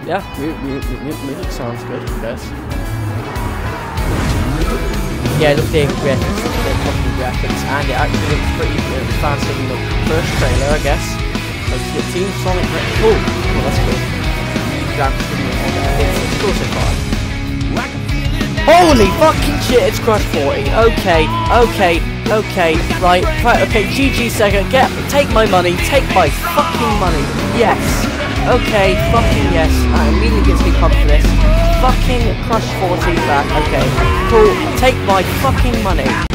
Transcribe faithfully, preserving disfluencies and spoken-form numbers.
Yeah, mu mu mu music sounds good, I guess. Yeah, look, the graphics, the fucking graphics, and it actually looks pretty uh, fancy in the first trailer, I guess. Like, it seems Sonic pretty cool. Well, that's cool. Graphics, it's cool so far. Holy fucking shit, it's Crush forty. Okay, okay, okay, right, right, okay, G G Sega, get, take my money, take my fucking money. Yes. Okay, fucking yes. That immediately gets me pumped for this. Fucking Crush forty back. Okay, cool. Take my fucking money.